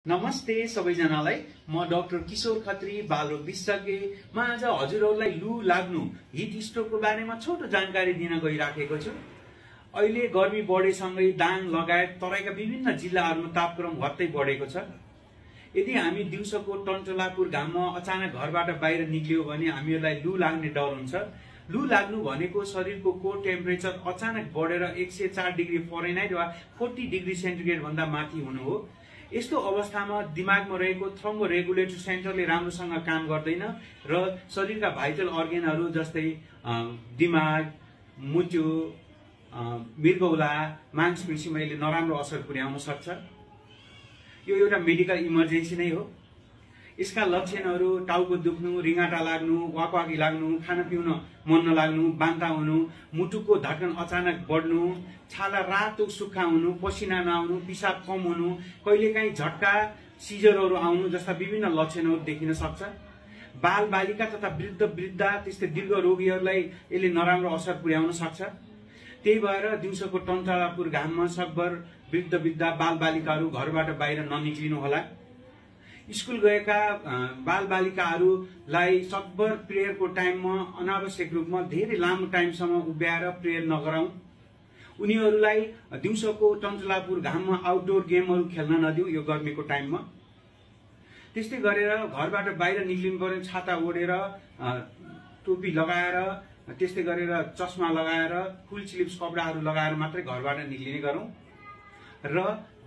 नमस्ते सबैजनालाई। म डाक्टर किशोर खत्री, बालरोग विशेषज्ञ। म आज हजुरहरूलाई लु लाग्नु हिट स्ट्रोकको बारेमा छोटो जानकारी दिन गइराखेको छु। अहिले गर्मी बढेसँगै दाङ लगायत तराईका विभिन्न जिल्लाहरूमा तापक्रम हत्तै बढेको छ। यदि हामी दिउँसोको टन्टलापुर घाममा अचानक घरबाट बाहिर निक्लियो भने हामीहरूलाई लु लाग्ने डर हुन्छ। लु लाग्नु भनेको शरीरको कोर टेम्परेचर अचानक बढेर 104 डिग्री फरेनहाइट वा 40 डिग्री सेन्टिग्रेड भन्दा माथि हुनु हो। यस्तो अवस्थामा दिमागमा रहेको थ्रोम्बोरेगुलेटरी सेन्टरले राम्रोसँग काम गर्दैन र शरीरका भाइटल अर्गेनहरू जस्तै दिमाग, मुटु, मृगौला, मांसपेशीमा यसले नराम्रो असर पुर्याउन सक्छ। यो एउटा मेडिकल इमर्जेन्सी नै हो। यसका लक्षणहरू टाउको दुख्नु, रिङाटा लाग्नु, वाकवाकी लाग्नु, खान पिउन मन नलाग्नु, बान्ता हुनु, मुटुको धड्कन अचानक बढ्नु, छाला रातो सुक्खा हुनु, पसिना नआउनु, पिसाब कम हुनु, कहिलेकाहीँ झट्का सिजरहरू आउनु जस्ता विभिन्न लक्षणहरू देखिन सक्छ। बाल बालिका तथा वृद्धा त्यस्तै दीर्घ रोगीहरूलाई यसले नराम्रो असर पुर्याउन सक्छ। त्यही भएर दिउँसोको टन्टलापुर घाममा सकभर वृद्धा बाल बालिकाहरू घरबाट बाहिर ननिक्लिनु होला। स्कुल गएका बाल बालिकाहरूलाई सकभर प्रेयरको टाइममा अनावश्यक रूपमा धेरै लामो टाइमसम्म उभ्याएर प्रेयर नगराउँ। उनीहरूलाई दिउँसोको टन्टलापुर घाममा आउटडोर गेमहरू खेल्न नदिऊ यो गर्मीको टाइममा। त्यस्तै गरेर घरबाट बाहिर निक्लिनु पर्यो छाता ओढेर, टोपी लगाएर, त्यस्तै गरेर चस्मा लगाएर, फुल स्लिभ्स कपडाहरू लगाएर मात्रै घरबाट निक्लिने गरौँ। र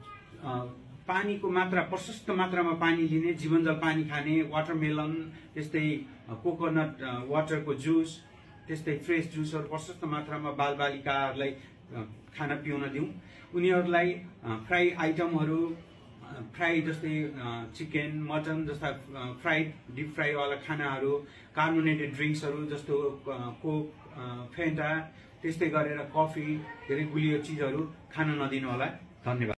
पानीको मात्रा प्रशस्त मात्रामा पानी लिने, जीवनजल पानी खाने, वाटरमेलन, त्यस्तै कोकोनट वाटरको जुस, त्यस्तै फ्रेस जुसहरू प्रशस्त मात्रामा बालबालिकाहरूलाई खान पिउन दिउँ। उनीहरूलाई फ्राई आइटमहरू, फ्राई जस्तै चिकन, मटन जस्ता फ्राइड, डिप फ्राईवाला खानाहरू, कार्बोनेटेड ड्रिङ्क्सहरू जस्तो कोक, फेन्टा, त्यस्तै गरेर कफी, धेरै गुलियो चिजहरू खान नदिनु होला। धन्यवाद।